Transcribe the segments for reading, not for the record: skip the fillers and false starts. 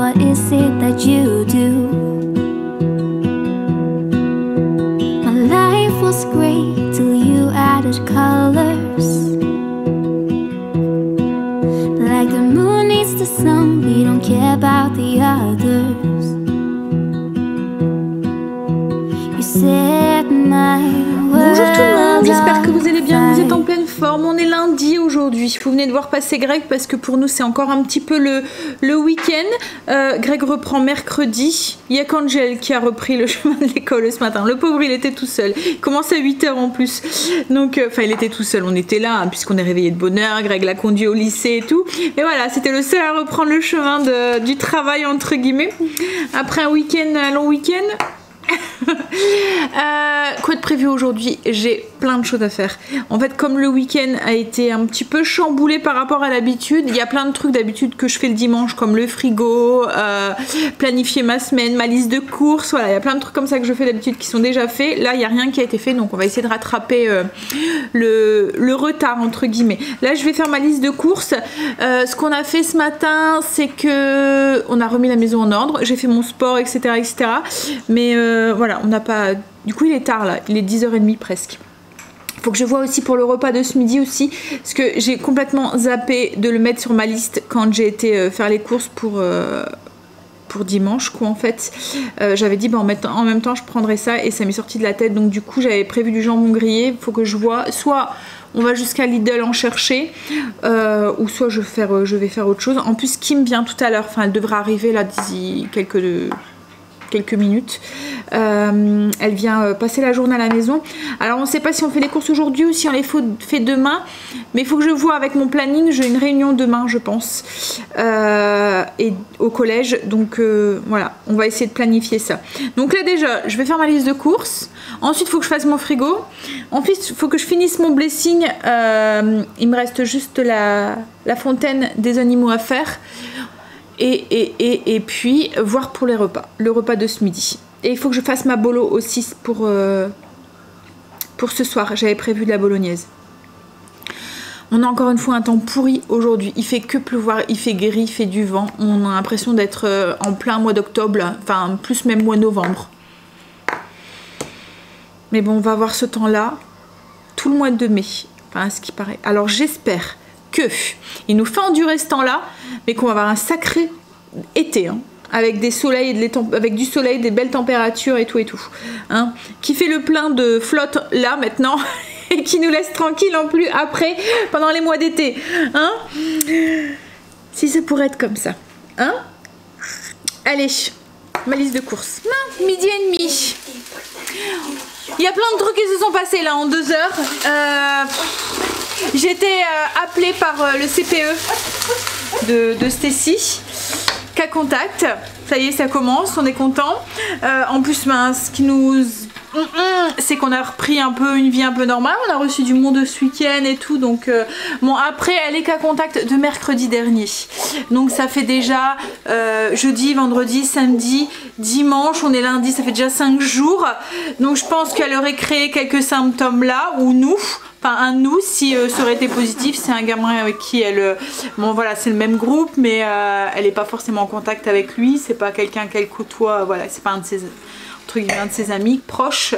what is it that you do? My life was great till you added colors. Like the moon needs the sun, we don't care about the others. You set my Bonjour tout le monde, j'espère que vous allez bien, vous êtes en world pleine forme. On est lundi aujourd'hui. Vous venez de voir passer Greg parce que pour nous c'est encore un petit peu le week-end. Greg reprend mercredi. Il y a qu'Angel qui a repris le chemin de l'école ce matin. Le pauvre, il était tout seul. Il commence à 8 h en plus. Donc, enfin, il était tout seul. On était là hein, puisqu'on est réveillé de bonne heure. Greg l'a conduit au lycée et tout. Et voilà, c'était le seul à reprendre le chemin du travail entre guillemets. Après un long week-end. Quoi de prévu aujourd'hui? J'ai plein de choses à faire. En fait, comme le week-end a été un petit peu chamboulé par rapport à l'habitude, il y a plein de trucs d'habitude que je fais le dimanche, comme le frigo, planifier ma semaine, ma liste de courses. Voilà, il y a plein de trucs comme ça que je fais d'habitude qui sont déjà faits. Là, il n'y a rien qui a été fait, donc on va essayer de rattraper le retard entre guillemets. Là, je vais faire ma liste de courses. Ce qu'on a fait ce matin, c'est que on a remis la maison en ordre. J'ai fait mon sport, etc., etc. Mais voilà, on n'a pas. Du coup, il est tard là. Il est 10 h 30 presque. Faut que je vois aussi pour le repas de ce midi aussi, parce que j'ai complètement zappé de le mettre sur ma liste quand j'ai été faire les courses pour dimanche quoi en fait. J'avais dit bah, en même temps je prendrais ça et ça m'est sorti de la tête, donc du coup j'avais prévu du jambon grillé. Faut que je vois, soit on va jusqu'à Lidl en chercher, ou soit je vais faire autre chose. En plus Kim vient tout à l'heure, enfin elle devrait arriver là d'ici quelques minutes. Elle vient passer la journée à la maison. Alors on ne sait pas si on fait les courses aujourd'hui ou si on les fait demain, mais il faut que je vois avec mon planning. J'ai une réunion demain je pense, et au collège, donc voilà, on va essayer de planifier ça. Donc là déjà je vais faire ma liste de courses, ensuite il faut que je fasse mon frigo, ensuite il faut que je finisse mon blessing. Il me reste juste la fontaine des animaux à faire. Et puis voir pour les repas, le repas de ce midi. Et il faut que je fasse ma bolo aussi pour ce soir. J'avais prévu de la bolognaise. On a encore une fois un temps pourri aujourd'hui. Il fait que pleuvoir, il fait gris, il fait du vent. On a l'impression d'être en plein mois d'octobre, enfin plus même mois novembre. Mais bon, on va avoir ce temps-là tout le mois de mai, enfin ce qui paraît. Alors j'espère que il nous fait endurer ce temps-là, mais qu'on va avoir un sacré été, hein, avec des soleils, avec du soleil, des belles températures et tout, hein, qui fait le plein de flotte là maintenant et qui nous laisse tranquille en plus après pendant les mois d'été, hein. Si ça pourrait être comme ça, hein. Allez, ma liste de courses. Midi et demi. Il y a plein de trucs qui se sont passés là en 2 heures. J'ai été appelée par le CPE de Stécie, cas contact. Ça y est, ça commence, on est content. En plus, ben, ce qui nous... c'est qu'on a repris un peu une vie un peu normale. On a reçu du monde ce week-end et tout. Donc, bon, après, elle est cas contact de mercredi dernier. Donc, ça fait déjà jeudi, vendredi, samedi, dimanche. On est lundi, ça fait déjà 5 jours. Donc, je pense qu'elle aurait créé quelques symptômes là, ou nous. Enfin un nous si ça aurait été positif. C'est un gamin avec qui elle... bon voilà, c'est le même groupe, mais elle n'est pas forcément en contact avec lui. C'est pas quelqu'un qu'elle côtoie, voilà, c'est pas un de ses amis proches.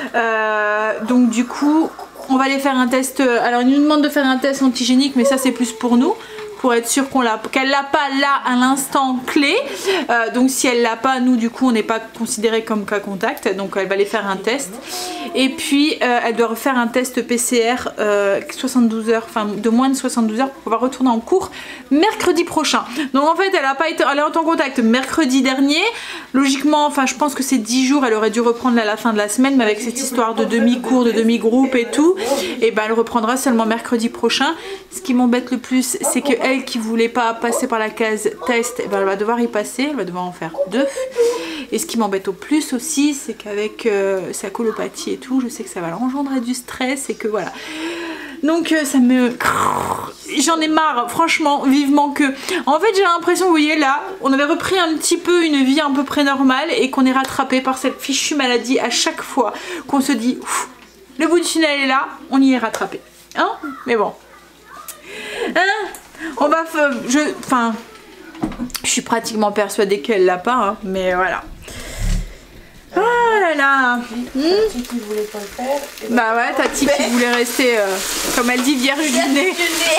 Donc du coup, on va aller faire un test. Alors il nous demande de faire un test antigénique, mais ça c'est plus pour nous, pour être sûr qu'elle l'a pas là à l'instant clé. Donc si elle l'a pas, nous du coup on n'est pas considéré comme cas contact, donc elle va aller faire un test. Et puis elle doit refaire un test PCR 72 heures, enfin de moins de 72 heures pour pouvoir retourner en cours mercredi prochain. Donc en fait elle est en contact mercredi dernier. Logiquement, enfin je pense que c'est 10 jours, elle aurait dû reprendre à la fin de la semaine, mais avec cette histoire de demi-cours, de demi-groupe et tout, et ben elle reprendra seulement mercredi prochain. Ce qui m'embête le plus, c'est que elle qui voulait pas passer par la case test, eh ben elle va devoir y passer, elle va devoir en faire 2. Et ce qui m'embête au plus aussi, c'est qu'avec sa colopathie et tout, je sais que ça va engendrer du stress et que voilà. Donc ça me... J'en ai marre, franchement, vivement que... En fait j'ai l'impression, vous voyez là, on avait repris un petit peu une vie à peu près normale et qu'on est rattrapé par cette fichue maladie à chaque fois qu'on se dit, le bout du tunnel est là, on y est rattrapé. Hein? Mais bon. Hein? On va... Enfin... Je suis pratiquement persuadée qu'elle l'a pas, hein, mais voilà. Oh là là. Tati qui voulait pas le faire. Bah ouais, Tati qui voulait rester, comme elle dit, vierge du nez.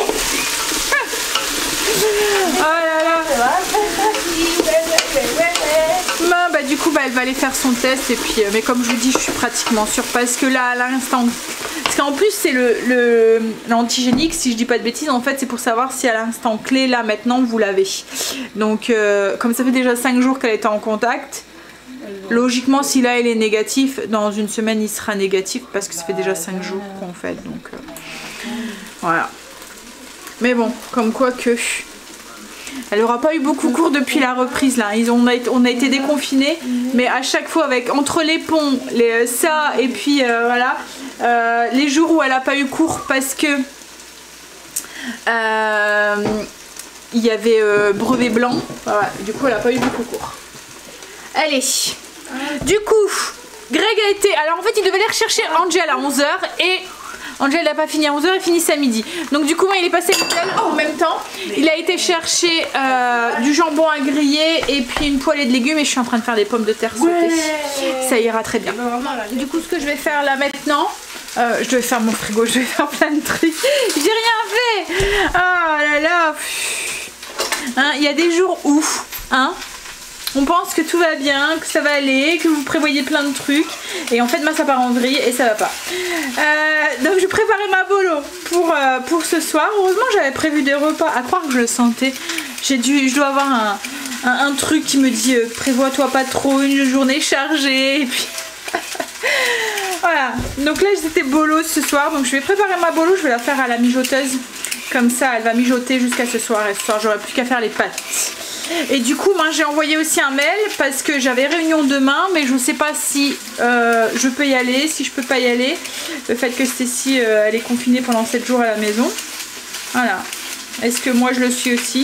Oh là là. Bah du coup elle va aller faire son test et puis mais comme je vous dis je suis pratiquement sûre parce que là à l'instant parce qu'en plus c'est l'antigénique si je dis pas de bêtises en fait c'est pour savoir si à l'instant clé là maintenant vous l'avez donc comme ça fait déjà 5 jours qu'elle était en contact logiquement si là il est négatif dans une semaine il sera négatif parce que ça fait déjà 5 jours qu'on fait donc voilà mais bon comme quoi que elle aura pas eu beaucoup cours depuis la reprise là. On a été déconfinés, mais à chaque fois avec entre les ponts, ça et puis voilà, les jours où elle a pas eu cours parce que il y avait brevet blanc. Voilà, du coup elle a pas eu beaucoup cours. Allez, du coup Greg a été. Alors en fait il devait aller rechercher Angel à 11h et Angel n'a pas fini à 11h, il finissait à midi. Donc du coup, il est passé en même temps. Il a été chercher du jambon à griller et puis une poêlée de légumes et je suis en train de faire des pommes de terre sautées. Ça ira très bien. Du coup, ce que je vais faire là maintenant, je vais faire mon frigo, je vais faire plein de trucs. J'ai rien fait. Oh là là. Hein, il y a des jours où, hein, on pense que tout va bien, que ça va aller, que vous prévoyez plein de trucs et en fait ça part en vrille et ça va pas. Donc je préparais ma bolo pour ce soir. Heureusement j'avais prévu des repas, à croire que je le sentais. Je dois avoir un truc qui me dit prévois-toi pas trop, une journée chargée et puis voilà. Donc là c'était bolo ce soir, donc je vais préparer ma bolo, je vais la faire à la mijoteuse. Comme ça elle va mijoter jusqu'à ce soir et ce soir j'aurai plus qu'à faire les pâtes. Et du coup moi j'ai envoyé aussi un mail parce que j'avais réunion demain mais je ne sais pas si je peux y aller, si je peux pas y aller. Le fait que Stécie elle est confinée pendant 7 jours à la maison. Voilà. Est-ce que moi je le suis aussi?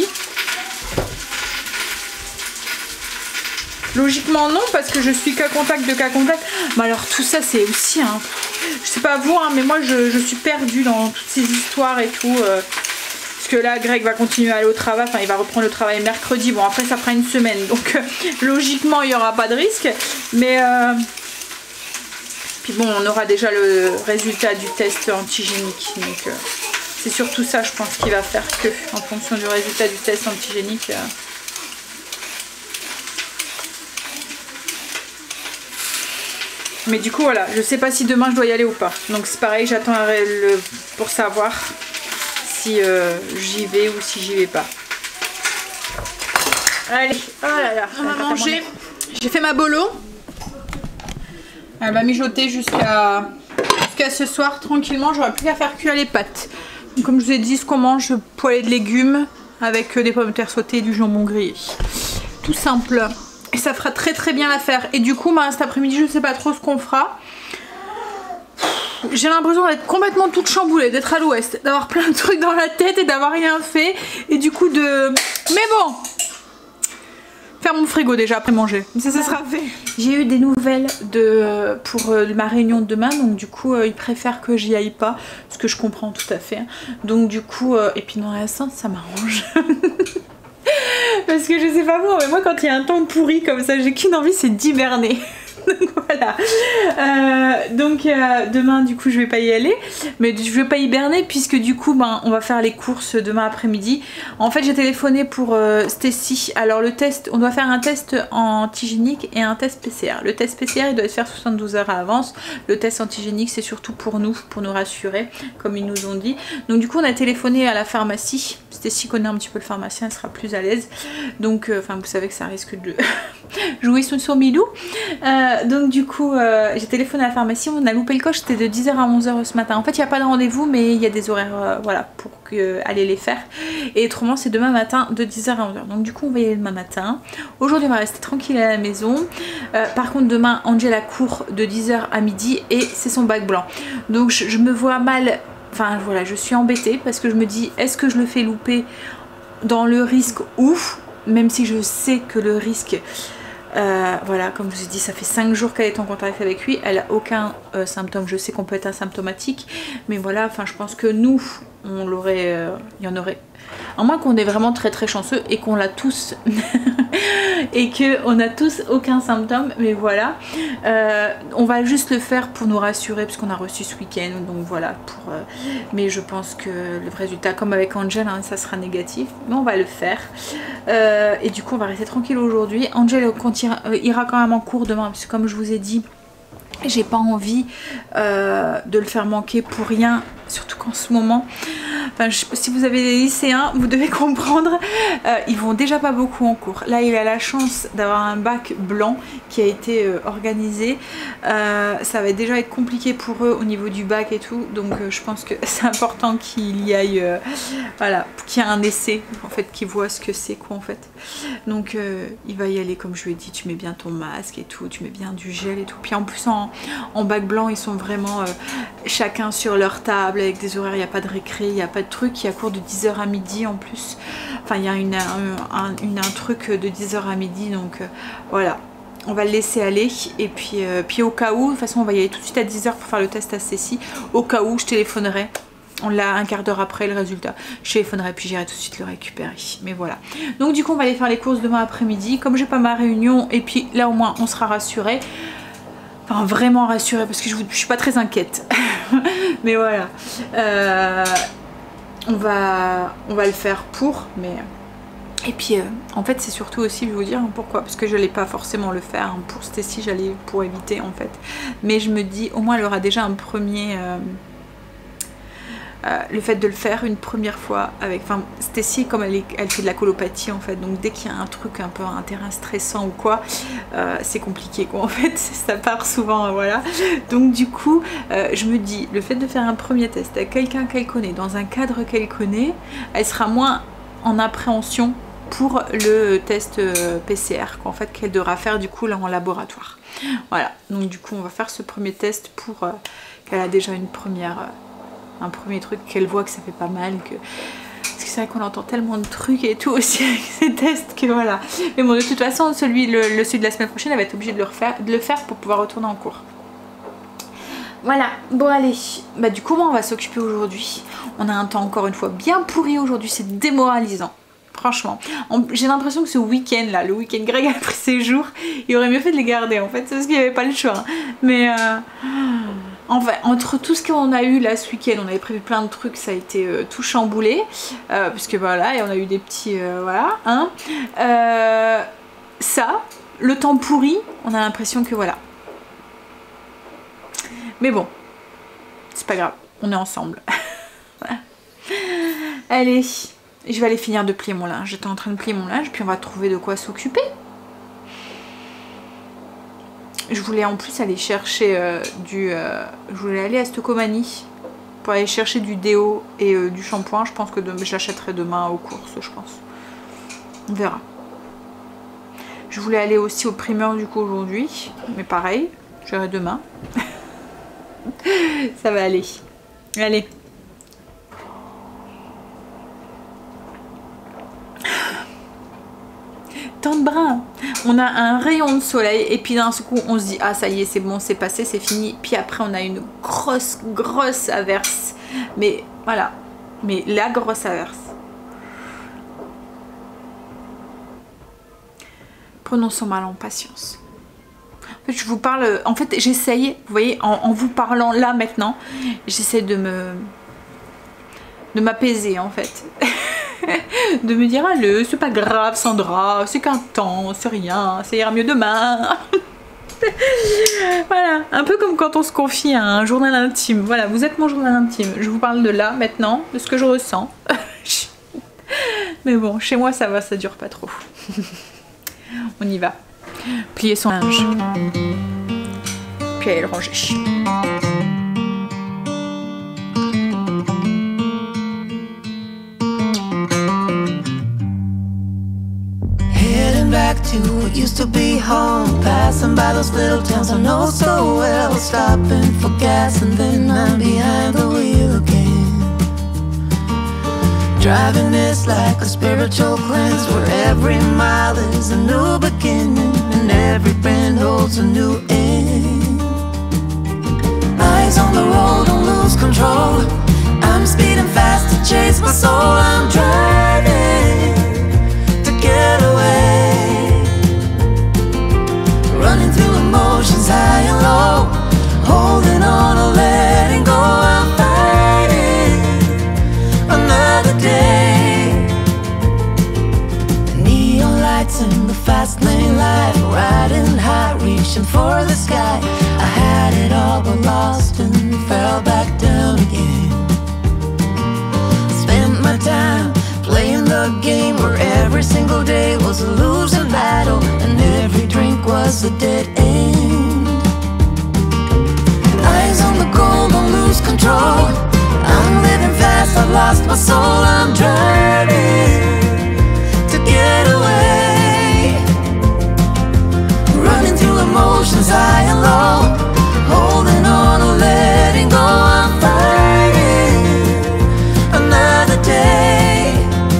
Logiquement non parce que je suis cas contact de cas contact. Mais alors tout ça c'est aussi hein, je sais pas vous hein, mais moi je suis perdue dans toutes ces histoires et tout. Parce que là Greg va continuer à aller au travail, enfin il va reprendre le travail mercredi, bon après ça fera une semaine donc logiquement il n'y aura pas de risque mais puis bon on aura déjà le résultat du test antigénique donc c'est surtout ça je pense qu'il va faire que en fonction du résultat du test antigénique mais du coup voilà je sais pas si demain je dois y aller ou pas donc c'est pareil j'attends pour savoir si j'y vais ou si j'y vais pas. Allez, oh là là, on va manger. J'ai fait ma bolo. Elle va mijoter jusqu'à ce soir tranquillement. J'aurai plus qu'à faire cuire les pâtes. Donc, comme je vous ai dit, ce qu'on mange, poêlée de légumes avec des pommes de terre sautées et du jambon grillé. Tout simple. Et ça fera très très bien l'affaire. Et du coup, cet après-midi, je sais pas trop ce qu'on fera. J'ai l'impression d'être complètement toute chamboulée, d'être à l'ouest, d'avoir plein de trucs dans la tête et d'avoir rien fait. Et du coup de... Mais bon, faire mon frigo déjà après manger. Ça sera fait. J'ai eu des nouvelles pour ma réunion de demain. Donc du coup, ils préfèrent que j'y aille pas. Ce que je comprends tout à fait. Donc du coup, et puis dans la sens, ça m'arrange. Parce que je sais pas vous, mais moi quand il y a un temps pourri comme ça, j'ai qu'une envie, c'est d'hiberner. Donc voilà. Demain du coup je vais pas y aller, mais je vais pas hiberner puisque du coup on va faire les courses demain après-midi. En fait j'ai téléphoné pour Stécie. Alors le test, on doit faire un test antigénique et un test PCR. Le test PCR il doit se faire 72 heures à l'avance. Le test antigénique c'est surtout pour nous rassurer comme ils nous ont dit. Donc du coup on a téléphoné à la pharmacie. Stécie connaît un petit peu le pharmacien, elle sera plus à l'aise. Donc vous savez que ça risque de jouer sur son milou. Donc du coup j'ai téléphoné à la pharmacie, on a loupé le coche, c'était de 10h à 11h ce matin. En fait il n'y a pas de rendez-vous mais il y a des horaires voilà pour aller les faire. Et autrement c'est demain matin de 10h à 11h. Donc du coup on va y aller demain matin. Aujourd'hui on va rester tranquille à la maison. Par contre demain Angela court de 10h à midi et c'est son bac blanc. Donc je me vois mal, enfin voilà je suis embêtée parce que je me dis est-ce que je le fais louper dans le risque ouf, même si je sais que le risque... voilà, comme je vous ai dit, ça fait 5 jours qu'elle est en contact avec lui. Elle a aucun symptôme. Je sais qu'on peut être asymptomatique, mais voilà, enfin, je pense que nous, on l'aurait, il y en aurait À moins qu'on est vraiment très très chanceux et qu'on l'a tous et qu'on a tous aucun symptôme, mais voilà. On va juste le faire pour nous rassurer parce qu'on a reçu ce week-end, donc voilà. Mais je pense que le résultat, comme avec Angel, hein, ça sera négatif, mais on va le faire. Et du coup on va rester tranquille aujourd'hui. Angel ira quand même en cours demain parce que comme je vous ai dit, j'ai pas envie de le faire manquer pour rien, surtout qu'en ce moment, enfin, si vous avez des lycéens, vous devez comprendre, ils vont déjà pas beaucoup en cours. Là il a la chance d'avoir un bac blanc qui a été organisé, ça va déjà être compliqué pour eux au niveau du bac et tout, donc je pense que c'est important qu'il y aille, voilà, qu'il y ait un essai en fait, qu'il voit ce que c'est quoi en fait. Donc il va y aller comme je lui ai dit, tu mets bien ton masque et tout, tu mets bien du gel et tout, puis en plus en bac blanc ils sont vraiment chacun sur leur table avec des horaires, il n'y a pas de récré, il n'y a pas de truc, il y a cours de 10h à midi en plus, enfin il y a un truc de 10h à midi, donc voilà, on va le laisser aller. Et puis au cas où, de toute façon on va y aller tout de suite à 10h pour faire le test à Cécile, au cas où je téléphonerai, on l'a un quart d'heure après le résultat, je téléphonerai puis j'irai tout de suite le récupérer, mais voilà. Donc du coup on va aller faire les courses demain après-midi, comme j'ai pas ma réunion, et puis là au moins on sera rassuré. Enfin vraiment rassurée parce que je suis pas très inquiète. Mais voilà. On va le faire pour. Mais... Et puis en fait c'est surtout aussi, je vais vous dire pourquoi. Parce que je n'allais pas forcément le faire. Pour Stécie j'allais pour éviter en fait. Mais je me dis au moins elle aura déjà un premier... le fait de le faire une première fois avec, enfin Stécie comme elle fait de la colopathie en fait, donc dès qu'il y a un truc un peu un terrain stressant ou quoi, c'est compliqué quoi en fait, ça part souvent, voilà. Donc du coup je me dis le fait de faire un premier test avec quelqu'un qu'elle connaît dans un cadre qu'elle connaît, elle sera moins en appréhension pour le test PCR qu'en fait qu'elle devra faire du coup là en laboratoire. Voilà, donc du coup on va faire ce premier test pour qu'elle a déjà une première un premier truc, qu'elle voit que ça fait pas mal, parce que c'est vrai qu'on entend tellement de trucs et tout aussi avec ces tests que voilà. Mais bon de toute façon celui de la semaine prochaine elle va être obligée de le faire pour pouvoir retourner en cours. Voilà, bon allez, bah du coup on va s'occuper aujourd'hui. On a un temps encore une fois bien pourri aujourd'hui, c'est démoralisant. Franchement, j'ai l'impression que ce week-end là, le week-end Greg a pris ses jours, il aurait mieux fait de les garder en fait, c'est parce qu'il n'y avait pas le choix. Mais enfin, entre tout ce qu'on a eu là ce week-end, on avait prévu plein de trucs, ça a été tout chamboulé, puisque voilà, et on a eu des petits, voilà, hein. Ça, le temps pourri, on a l'impression que voilà. Mais bon, c'est pas grave, on est ensemble. Voilà. Allez, je vais aller finir de plier mon linge, j'étais en train de plier mon linge, puis on va trouver de quoi s'occuper. Je voulais en plus aller chercher je voulais aller à Stocomanie pour aller chercher du déo et du shampoing. Je pense que je l'achèterai demain aux courses, je pense. On verra. Je voulais aller aussi au primeur du coup aujourd'hui, mais pareil, j'irai demain. Ça va aller. Allez. Tant de brun. On a un rayon de soleil et puis d'un coup on se dit ah ça y est c'est bon c'est passé c'est fini, puis après on a une grosse averse, mais voilà, mais la grosse averse. Prenons son mal en patience. En fait je vous parle, en fait j'essaye, vous voyez, en vous parlant là maintenant, j'essaie de m'apaiser en fait. De me dire allez c'est pas grave Sandra, c'est qu'un temps, c'est rien, ça ira mieux demain. Voilà, un peu comme quand on se confie à un journal intime. Voilà, vous êtes mon journal intime, je vous parle de là maintenant, de ce que je ressens. Mais bon, chez moi ça va, ça dure pas trop. On y va. Plier son linge, puis aller le ranger. Back to what used to be home, passing by those little towns I know so well, stopping for gas and then I'm behind the wheel again. Driving this like a spiritual cleanse, where every mile is a new beginning and every bend holds a new end. Eyes on the road, don't lose control. I'm speeding fast to chase my soul. I'm driving to get away, running through emotions high and low, holding on or letting go. I'm fighting another day. The neon lights in the fast lane life, riding high, reaching for the sky. I had it all but lost and fell back down again. Spent my time playing the game where every single day was a losing battle and every drink was a dead end. Eyes on the goal, don't lose control. I'm living fast, I've lost my soul. I'm driving to get away, running through emotions high and low, holding on or letting go. I'm fighting another day.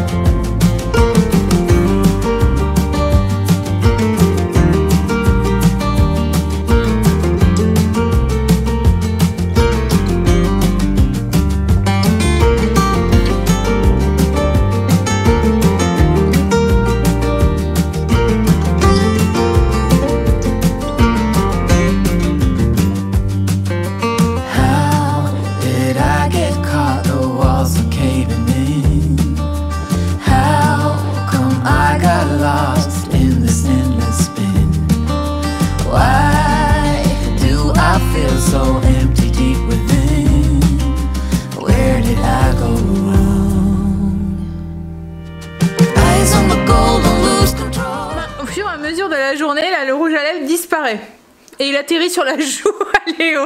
Et il atterrit sur la joue à Léo.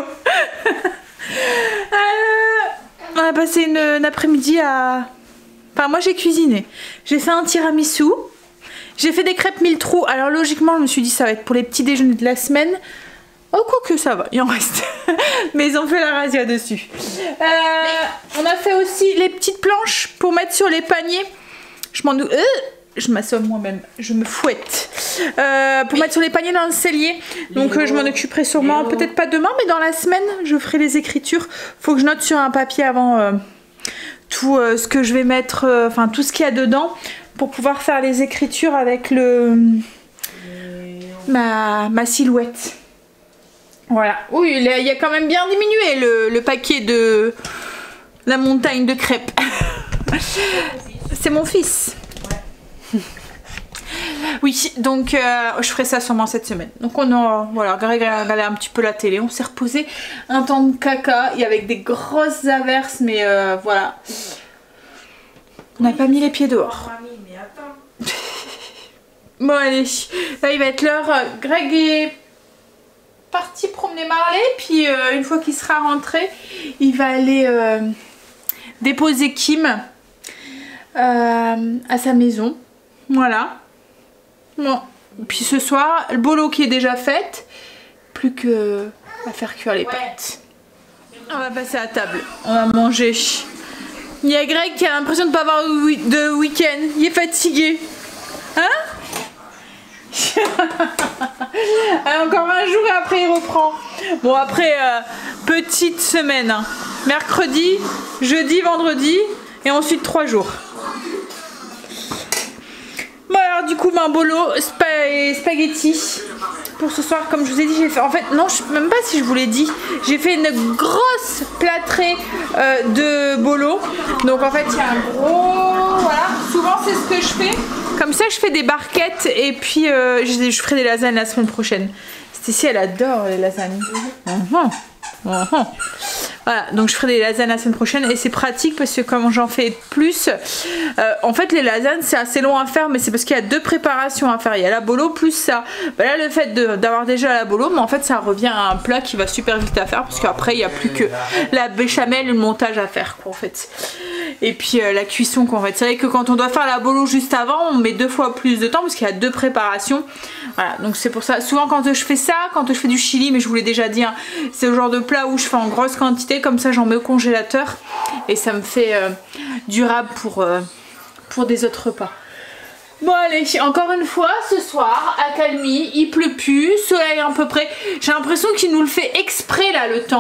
On a passé une après-midi à... Enfin, moi j'ai cuisiné. J'ai fait un tiramisu. J'ai fait des crêpes mille trous. Alors logiquement, je me suis dit ça va être pour les petits déjeuners de la semaine. Oh, quoique ça va, il en reste. Mais ils ont fait la razzia dessus. On a fait aussi les petites planches pour mettre sur les paniers. Je m'assomme moi-même, je me fouette. Pour mettre sur les paniers dans le cellier. Donc je m'en occuperai sûrement, peut-être pas demain, mais dans la semaine, je ferai les écritures. Faut que je note sur un papier avant tout ce que je vais mettre, enfin tout ce qu'il y a dedans, pour pouvoir faire les écritures avec ma silhouette. Voilà. Oui, il y a quand même bien diminué le paquet de la montagne de crêpes. C'est mon fils. Oui, donc je ferai ça sûrement cette semaine. Donc on a, voilà, Greg a regardé un petit peu la télé, on s'est reposé un temps de caca et avec des grosses averses, mais voilà. On n'a pas mis les pieds dehors. Bon allez, là il va être l'heure. Greg est parti promener Marley, puis une fois qu'il sera rentré, il va aller déposer Kim à sa maison. Voilà. Bon. Puis ce soir, le bolo qui est déjà fait, plus que à faire cuire les pâtes. On va passer à table, on va manger. Il y a Greg qui a l'impression de ne pas avoir de week-end, il est fatigué. Hein? Encore un jour et après il reprend. Bon après, petite semaine. Hein. Mercredi, jeudi, vendredi et ensuite 3 jours. Bon alors du coup, bolo, spaghetti pour ce soir, comme je vous ai dit, j'ai fait, en fait, non, je sais même pas si je vous l'ai dit, j'ai fait une grosse plâtrée de bolo. Donc en fait, il y a un gros, voilà, souvent c'est ce que je fais. Comme ça, je fais des barquettes et puis je ferai des lasagnes la semaine prochaine. Stécie, elle adore les lasagnes. Voilà, donc je ferai des lasagnes la semaine prochaine et c'est pratique parce que comme j'en fais plus, en fait les lasagnes c'est assez long à faire, mais c'est parce qu'il y a 2 préparations à faire. Il y a la bolo plus ça. Ben là, le fait d'avoir déjà la bolo, mais en fait ça revient à un plat qui va super vite à faire parce qu'après il n'y a plus que la béchamel et le montage à faire quoi, en fait. Et puis la cuisson quoi, en fait. C'est vrai que quand on doit faire la bolo juste avant, on met 2 fois plus de temps parce qu'il y a 2 préparations. Voilà, donc c'est pour ça. Souvent quand je fais ça, quand je fais du chili, mais je vous l'ai déjà dit, hein, c'est le genre de plat où je fais en grosse quantité, comme ça j'en mets au congélateur et ça me fait durable pour des autres repas. Bon allez, encore une fois ce soir, accalmie, il pleut plus, soleil à peu près. J'ai l'impression qu'il nous le fait exprès là le temps.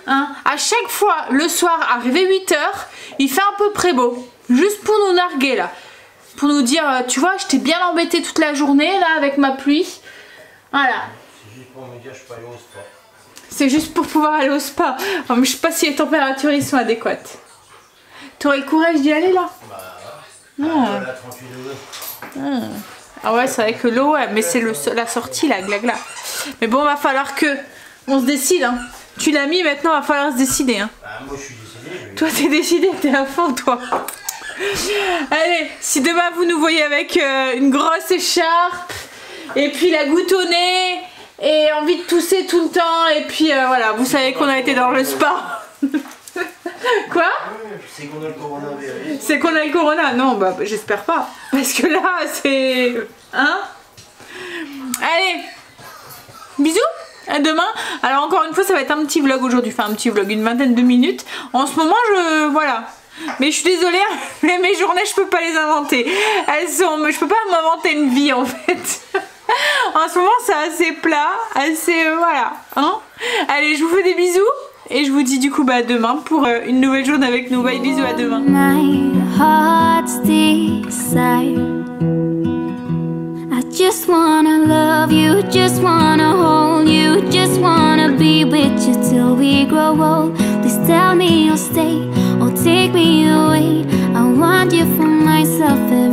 Hein, à chaque fois, le soir, arrivé 8 h, il fait un peu près beau. Juste pour nous narguer là. Pour nous dire, tu vois, je t'ai bien embêté toute la journée là avec ma pluie. Voilà. C'est juste pour me dire, je peux aller au spa. C'est juste pour pouvoir aller au spa. Oh, mais je sais pas si les températures ils sont adéquates. T'aurais le courage d'y aller là? Bah, là, 38 degrés. Ah ouais, c'est vrai que l'eau, ouais, mais c'est la sortie là, glagla. Mais bon, va falloir que on se décide. Hein. Tu l'as mis, maintenant va falloir se décider. Hein. Bah, moi je suis décidé. Toi t'es décidé, t'es à fond toi. Allez, si demain vous nous voyez avec une grosse écharpe et puis la goutte au nez et envie de tousser tout le temps et puis voilà, vous savez qu'on a été dans le spa. Quoi? C'est qu'on a le coronavirus. C'est qu'on a le corona? Non, bah j'espère pas. Parce que là, c'est... Hein? Allez, bisous, à demain. Alors encore une fois, ça va être un petit vlog aujourd'hui. Enfin, un petit vlog, une vingtaine de minutes. En ce moment, voilà. Mais je suis désolée, mais mes journées, je peux pas les inventer. Je peux pas m'inventer une vie, en fait. En ce moment, c'est assez plat, assez... voilà. Hein? Allez, je vous fais des bisous. Et je vous dis du coup à demain pour une nouvelle journée avec nous. Bye, bisous, à demain. My heart's desire. I just wanna love you, just wanna hold you, just wanna be with you till we grow old. Please tell me you'll stay or take me away. I want you for myself.